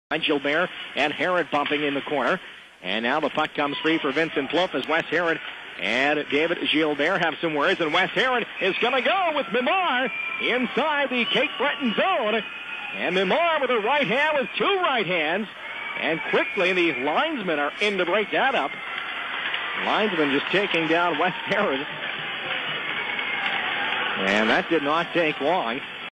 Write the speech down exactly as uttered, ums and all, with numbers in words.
Gilbert and Herret bumping in the corner. And now the puck comes free for Vincent Plouffe as Wes Herret and David Gilbert have some words. And Wes Herret is going to go with Mimar inside the Cape Breton zone. And Mimar with a right hand with two right hands. And quickly the linesmen are in to break that up. Linesman just taking down Wes Herret. And that did not take long.